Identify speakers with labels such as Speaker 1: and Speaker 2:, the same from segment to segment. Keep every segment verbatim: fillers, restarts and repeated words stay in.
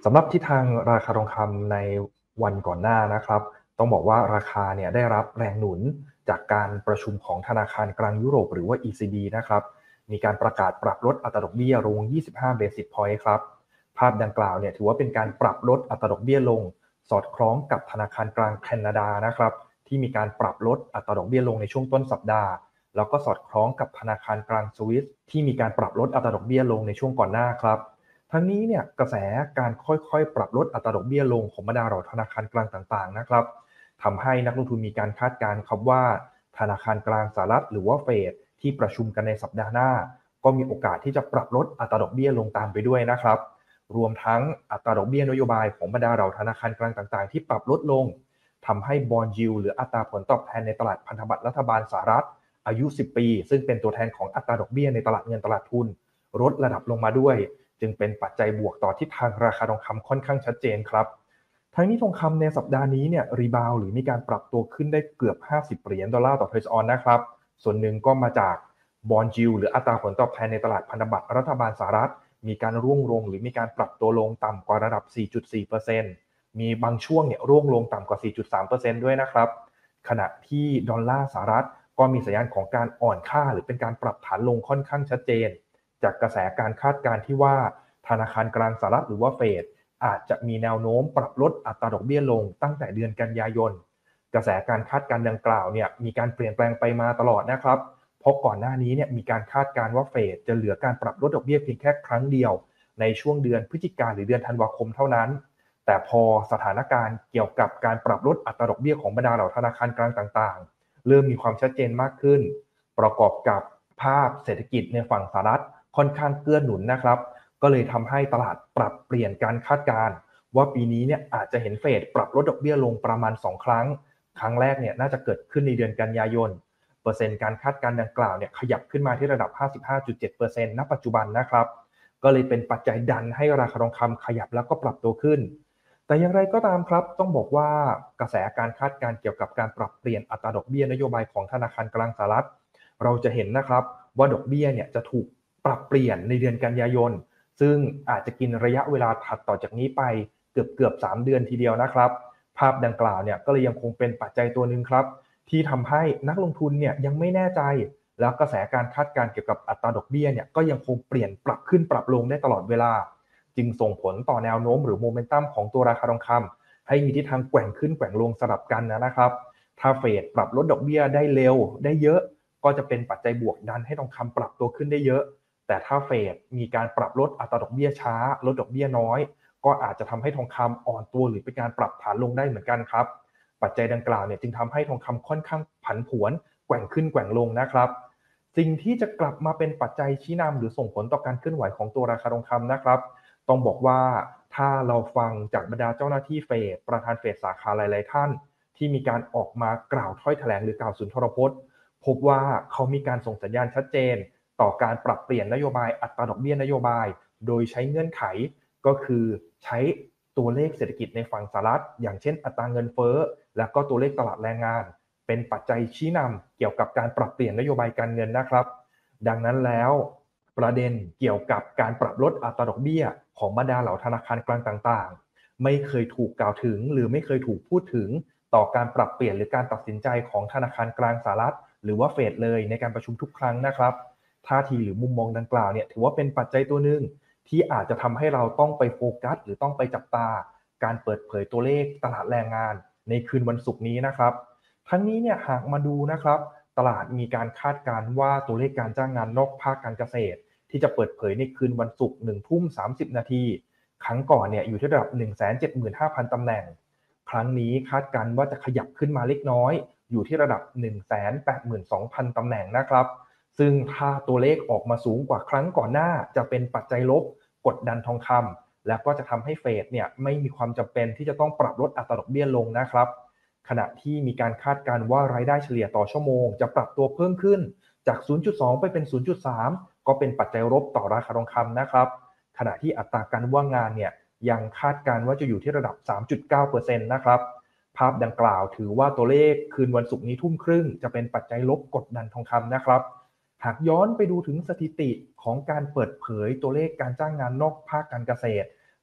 Speaker 1: ำหรับทิศทางราคาทองคำในวันก่อนหน้านะครับต้องบอกว่าราคาเนี่ยได้รับแรงหนุนจากการประชุมของธนาคารกลางยุโรปหรือว่า อี ซี บี นะครับมีการประกาศปรับลดอัตราดอกเบี้ยลงยี่สิบห้า basis point ครับภาพดังกล่าวเนี่ยถือว่าเป็นการปรับลดอัตราดอกเบี้ยลงสอดคล้องกับธนาคารกลางแคนาดานะครับที่มีการปรับลดอัตราดอกเบี้ยลงในช่วงต้นสัปดาห์แล้วก็สอดคล้องกับธนาคารกลางสวิสที่มีการปรับลดอัตราดอกเบี้ยลงในช่วงก่อนหน้าครับทั้งนี้เนี่ยกระแสการค่อยๆปรับลดอัตราดอกเบี้ยลงของบรรดาเหล่าธนาคารกลางต่างๆนะครับทำให้นักลงทุนมีการคาดการณ์ครับว่าธนาคารกลางสหรัฐหรือว่าเฟดที่ประชุมกันในสัปดาห์หน้าก็มีโอกาสที่จะปรับลดอัตราดอกเบี้ยลงตามไปด้วยนะครับรวมทั้งอัตราดอกเบี้ยนโยบายของบรรดาเหล่าธนาคารกลางต่างๆที่ปรับลดลงทำให้บอนด์ยิลด์หรืออัตราผลตอบแทนในตลาดพันธบัตรรัฐบาลสหรัฐอายุสิบปีซึ่งเป็นตัวแทนของอัตราดอกเบี้ยในตลาดเงินตลาดทุนลดระดับลงมาด้วยจึงเป็นปัจจัยบวกต่อทิศทางราคาทองคำค่อนข้างชัดเจนครับทั้งนี้ทองคำในสัปดาห์นี้เนี่ยรีบาวหรือมีการปรับตัวขึ้นได้เกือบห้าสิบเหรียญดอลลาร์ต่อเพรสออนนะครับส่วนหนึ่งก็มาจากบอนด์ยิลด์หรืออัตราผลตอบแทนในตลาดพันธบัตรรัฐบาลสหรัฐมีการร่วงลงหรือมีการปรับตัวลงต่ำกว่าระดับ สี่จุดสี่เปอร์เซ็นต์ มีบางช่วงเนี่ยร่วงลงต่ำกว่า สี่จุดสามเปอร์เซ็นต์ ด้วยนะครับขณะที่ดอลลาร์สหรัฐก็มีสัญญาณของการอ่อนค่าหรือเป็นการปรับฐานลงค่อนข้างชัดเจนจากกระแสการคาดการณ์ที่ว่าธนาคารกลางสหรัฐหรือว่าเฟดอาจจะมีแนวโน้มปรับลดอัตราดอกเบี้ยลงตั้งแต่เดือนกันยายนกระแสการคาดการณ์ดังกล่าวเนี่ยมีการเปลี่ยนแปลงไปมาตลอดนะครับเพราะก่อนหน้านี้เนี่ยมีการคาดการณ์ว่าเฟดจะเหลือการปรับลดดอกเบี้ยเพียงแค่ครั้งเดียวในช่วงเดือนพฤศจิกายนหรือเดือนธันวาคมเท่านั้นแต่พอสถานการณ์เกี่ยวกับการปรับลดอัตราดอกเบี้ยของบรรดาเหล่าธนาคารกลางต่างๆเริ่มมีความชัดเจนมากขึ้นประกอบกับภาพเศรษฐกิจในฝั่งสหรัฐค่อนข้างเกื้อหนุนนะครับก็เลยทำให้ตลาดปรับเปลี่ยนการคาดการณ์ว่าปีนี้เนี่ยอาจจะเห็นเฟดปรับลดดอกเบี้ยลงประมาณสองครั้งครั้งแรกเนี่ยน่าจะเกิดขึ้นในเดือนกันยายนเปอร์เซ็นต์การคาดการณ์ดังกล่าวเนี่ยขยับขึ้นมาที่ระดับ ห้าสิบห้าจุดเจ็ดเปอร์เซ็นต์ ณ ปัจจุบันนะครับก็เลยเป็นปัจจัยดันให้ราคาทองคำขยับแล้วก็ปรับตัวขึ้นแต่อย่างไรก็ตามครับต้องบอกว่ากระแสการคาดการณ์เกี่ยวกับการปรับเปลี่ยนอัตราดอกเบี้ยนโยบายของธนาคารกลางสหรัฐเราจะเห็นนะครับว่าดอกเบี้ยเนี่ยจะถูกปรับเปลี่ยนในเดือนกันยายนซึ่งอาจจะกินระยะเวลาถัดต่อจากนี้ไปเกือบเกือบสามเดือนทีเดียวนะครับภาพดังกล่าวเนี่ยก็เลยยังคงเป็นปัจจัยตัวหนึ่งครับที่ทำให้นักลงทุนเนี่ยยังไม่แน่ใจแล้วกระแสการคาดการณ์เกี่ยวกับอัตราดอกเบี้ยเนี่ยก็ยังคงเปลี่ยนปรับขึ้นปรับลงได้ตลอดเวลาจึงส่งผลต่อแนวโน้มหรือโมเมนตัมของตัวราคาทองคำให้มีทิศทางแกว่งขึ้นแกว่งลงสลับกันนะครับถ้าเฟดปรับลดดอกเบี้ยได้เร็วได้เยอะก็จะเป็นปัจจัยบวกดันให้ทองคำปรับตัวขึ้นได้เยอะแต่ถ้าเฟดมีการปรับลดอัตราดอกเบี้ยช้าลดดอกเบี้ยน้อยก็อาจจะทำให้ทองคำอ่อนตัวหรือเป็นการปรับฐานลงได้เหมือนกันครับปัจจัยดังกล่าวเนี่ยจึงทำให้ทองคำค่อนข้างผันผวนแกว่งขึ้นแกว่งลงนะครับสิ่งที่จะกลับมาเป็นปัจจัยชี้นำหรือส่งผลต่อการเคลื่อนไหวของตัวราคาทองคำนะครับต้องบอกว่าถ้าเราฟังจากบรรดาเจ้าหน้าที่เฟดประธานเฟดสาขาหลายๆท่านที่มีการออกมากล่าวถ้อยแถลงหรือกล่าวสุนทรพจน์พบว่าเขามีการส่งสัญญาณชัดเจนต่อการปรับเปลี่ยนนโยบายอัตราดอกเบี้ยนโยบายโดยใช้เงื่อนไขก็คือใช้ตัวเลขเศรษฐกิจในฝั่งสหรัฐอย่างเช่นอัตราเงินเฟ้อและก็ตัวเลขตลาดแรงงานเป็นปัจจัยชี้นำเกี่ยวกับการปรับเปลี่ยนนโยบายการเงินนะครับดังนั้นแล้วประเด็นเกี่ยวกับการปรับลดอัตราดอกเบี้ยของบรรดาเหล่าธนาคารกลางต่างๆไม่เคยถูกกล่าวถึงหรือไม่เคยถูกพูดถึงต่อการปรับเปลี่ยนหรือการตัดสินใจของธนาคารกลางสหรัฐหรือว่าเฟดเลยในการประชุมทุกครั้งนะครับท่าทีหรือมุมมองดังกล่าวเนี่ยถือว่าเป็นปัจจัยตัวหนึ่งที่อาจจะทำให้เราต้องไปโฟกัสหรือต้องไปจับตาการเปิดเผยตัวเลขตลาดแรงงานในคืนวันศุกร์นี้นะครับทั้งนี้เนี่ยหากมาดูนะครับตลาดมีการคาดการณ์ว่าตัวเลขการจ้างงานนอกภาคการเกษตรที่จะเปิดเผยในคืนวันศุกร์หนึ่งทุ่มสามสิบนาทีครั้งก่อนเนี่ยอยู่ที่ระดับ หนึ่งแสนเจ็ดหมื่นห้าพัน ตำแหน่งครั้งนี้คาดการณ์ว่าจะขยับขึ้นมาเล็กน้อยอยู่ที่ระดับ หนึ่งแสนแปดหมื่นสองพัน ตำแหน่งนะครับซึ่งถ้าตัวเลขออกมาสูงกว่าครั้งก่อนหน้าจะเป็นปัจจัยลบกดดันทองคำและก็จะทำให้เฟดเนี่ยไม่มีความจำเป็นที่จะต้องปรับลดอัตราดอกเบี้ยลงนะครับขณะที่มีการคาดการณ์ว่ารายได้เฉลี่ยต่อชั่วโมงจะปรับตัวเพิ่มขึ้นจาก ศูนย์จุดสอง ไปเป็น ศูนย์จุดสาม ก็เป็นปัจจัยลบต่อราคาทองคำนะครับขณะที่อัตราการว่างงานเนี่ยยังคาดการณ์ว่าจะอยู่ที่ระดับ สามจุดเก้าเปอร์เซ็นต์ นะครับภาพดังกล่าวถือว่าตัวเลขคืนวันศุกร์นี้ทุ่มครึ่งจะเป็นปัจจัยลบกดดันทองคำนะครับหากย้อนไปดูถึงสถิติของการเปิดเผยตัวเลขการจ้างงานนอกภาคการเกษตร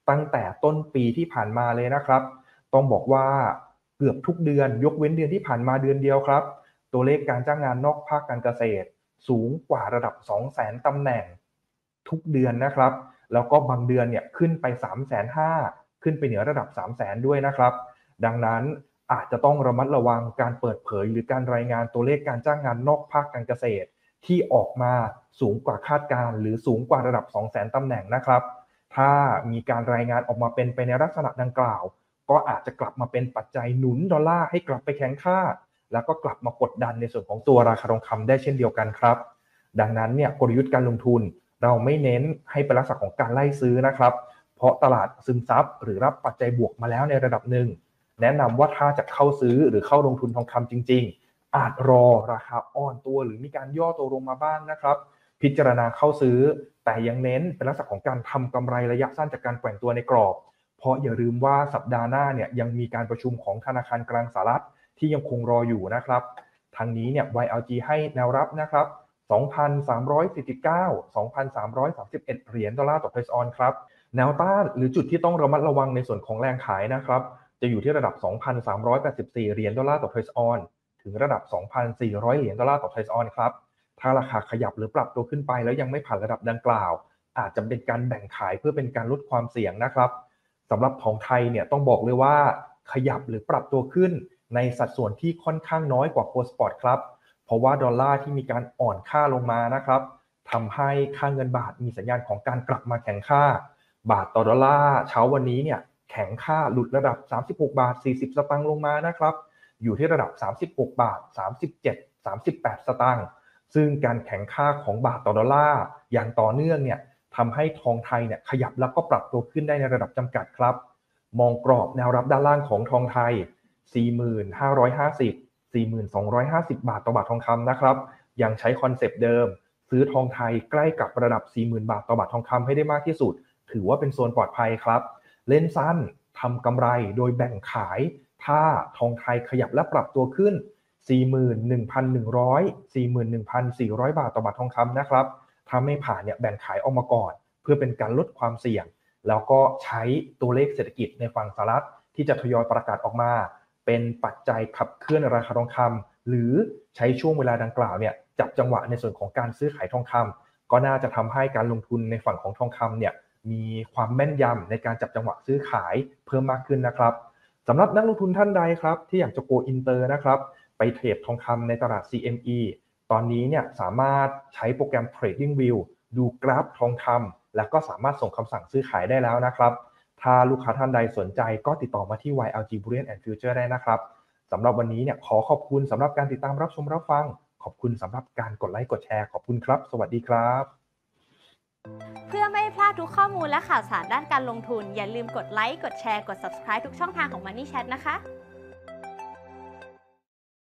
Speaker 1: ตั้งแต่ต้นปีที่ผ่านมาเลยนะครับต้องบอกว่าเกือบทุกเดือนยกเว้นเดือนที่ผ่านมาเดือนเดียวครับตัวเลขการจ้างงานนอกภาคการเกษตรสูงกว่าระดับ สองแสน ตำแหน่งทุกเดือนนะครับแล้วก็บางเดือนเนี่ยขึ้นไป สามแสนห้าหมื่น ขึ้นไปเหนือระดับ สามแสน ด้วยนะครับดังนั้นอาจจะต้องระมัดระวังการเปิดเผยหรือการรายงานตัวเลขการจ้างงานนอกภาคการเกษตรที่ออกมาสูงกว่าคาดการณ์หรือสูงกว่าระดับ สองแสน ตำแหน่งนะครับถ้ามีการรายงานออกมาเป็นไปในลักษณะดังกล่าวก็อาจจะกลับมาเป็นปัจจัยหนุนดอลลาร์ให้กลับไปแข็งค่าแล้วก็กลับมากดดันในส่วนของตัวราคาทองคำได้เช่นเดียวกันครับดังนั้นเนี่ยกลยุทธ์การลงทุนเราไม่เน้นให้เป็นลักษณะของการไล่ซื้อนะครับเพราะตลาดซึมซับหรือรับปัจจัยบวกมาแล้วในระดับหนึ่งแนะนำว่าถ้าจะเข้าซื้อหรือเข้าลงทุนทองคำจริงๆอาจรอราคาอ่อนตัวหรือมีการย่อตัวลงมาบ้างนะครับพิจารณาเข้าซื้อแต่ยังเน้นเป็นลักษณะของการทำกำไรระยะสั้นจากการแกว่งตัวในกรอบเพราะอย่าลืมว่าสัปดาห์หน้าเนี่ยยังมีการประชุมของธนาคารกลางสหรัฐที่ยังคงรออยู่นะครับทางนี้เนี่ย วาย แอล จี ให้แนวรับนะครับ สองพันสามร้อยสี่สิบเก้า สองพันสามร้อยสามสิบเอ็ด เหรียญดอลลาร์ต่อ Price On ครับแนวต้านหรือจุดที่ต้องระมัดระวังในส่วนของแรงขายนะครับจะอยู่ที่ระดับ สองพันสามร้อยแปดสิบสี่ เหรียญดอลลาร์ต่อ Price On ถึงระดับ สองพันสี่ร้อย เหรียญดอลลาร์ต่อ Price On ครับถ้าราคาขยับหรือปรับตัวขึ้นไปแล้วยังไม่ผ่านระดับดังกล่าวอาจจะเป็นการแบ่งขายเพื่อเป็นการลดความเสี่ยงนะครับสำหรับทองไทยเนี่ยต้องบอกเลยว่าขยับหรือปรับตัวขึ้นในสัดส่วนที่ค่อนข้างน้อยกว่า Gold Spot ครับเพราะว่าดอลลาร์ที่มีการอ่อนค่าลงมานะครับทำให้ค่าเงินบาทมีสัญญาณของการกลับมาแข็งค่าบาทต่อดอลลาร์เช้าวันนี้เนี่ยแข็งค่าหลุดระดับสามสิบหกบาทสี่สิบสตางค์ลงมานะครับอยู่ที่ระดับสามสิบหกบาทสามสิบเจ็ด สามสิบแปดสตางค์ซึ่งการแข็งค่าของบาทต่อดอลลาร์อย่างต่อเนื่องเนี่ยทำให้ทองไทยเนี่ยขยับแล้วก็ปรับตัวขึ้นได้ในระดับจำกัดครับมองกรอบแนวรับด้านล่างของทองไทย สี่หมื่นห้าร้อยห้าสิบ สี่หมื่นสองร้อยห้าสิบ บาทต่อบาททองคำนะครับยังใช้คอนเซปต์เดิมซื้อทองไทยใกล้กับระดับ สี่หมื่น บาทต่อบาททองคำให้ได้มากที่สุดถือว่าเป็นโซนปลอดภัยครับเล่นสั้นทำกำไรโดยแบ่งขายถ้าทองไทยขยับและปรับตัวขึ้น สี่หมื่นหนึ่งพันหนึ่งร้อย สี่หมื่นหนึ่งพันสี่ร้อย บาทต่อบาททองคำนะครับถ้าไม่ผ่านเนี่ยแบ่งขายออกมาก่อนเพื่อเป็นการลดความเสี่ยงแล้วก็ใช้ตัวเลขเศรษฐกิจในฝั่งสหรัฐที่จะทยอยประกาศออกมาเป็นปัจจัยขับเคลื่อนราคาทองคำหรือใช้ช่วงเวลาดังกล่าวเนี่ยจับจังหวะในส่วนของการซื้อขายทองคำก็น่าจะทำให้การลงทุนในฝั่งของทองคำเนี่ยมีความแม่นยำในการจับจังหวะซื้อขายเพิ่มมากขึ้นนะครับสำหรับนักลงทุนท่านใดครับที่อยากจะโกอินเตอร์นะครับไปเทรดทองคำในตลาด ซี เอ็ม อี ตอนนี้เนี่ยสามารถใช้โปรแกรม TradingView ดูกราฟทองคำแล้วก็สามารถส่งคำสั่งซื้อขายได้แล้วนะครับถ้าลูกค้าท่านใดสนใจก็ติดต่อมาที่ วาย แอล จี Bullion แอนด์ Future ได้นะครับสำหรับวันนี้เนี่ยขอขอบคุณสำหรับการติดตามรับชมรับฟังขอบคุณสำหรับการกดไลค์กดแชร์ขอบคุณครับสวัสดีครับ
Speaker 2: เพื่อไม่พลาดทุกข้อมูลและข่าวสารด้านการลงทุนอย่าลืมกดไลค์กดแชร์กด Subscribe ทุกช่องทางของ Money Chat นะคะ